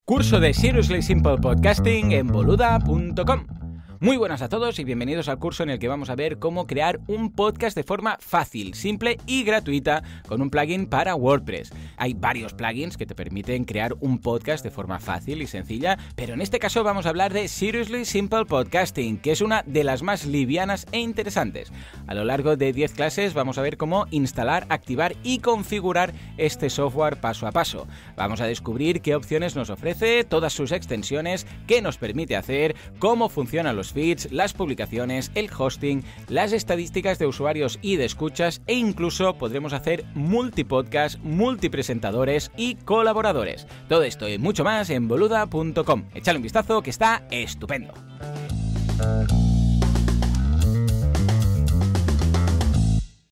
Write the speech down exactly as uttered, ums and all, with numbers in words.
Curso de Seriously Simple Podcasting en boluda punto com. Muy buenas a todos y bienvenidos al curso en el que vamos a ver cómo crear un podcast de forma fácil, simple y gratuita con un plugin para WordPress. Hay varios plugins que te permiten crear un podcast de forma fácil y sencilla, pero en este caso vamos a hablar de Seriously Simple Podcasting, que es una de las más livianas e interesantes. A lo largo de diez clases vamos a ver cómo instalar, activar y configurar este software paso a paso. Vamos a descubrir qué opciones nos ofrece, todas sus extensiones, qué nos permite hacer, cómo funcionan los feeds, las publicaciones, el hosting, las estadísticas de usuarios y de escuchas e incluso podremos hacer multipodcast, multipresentadores y colaboradores. Todo esto y mucho más en boluda punto com. Échale un vistazo que está estupendo.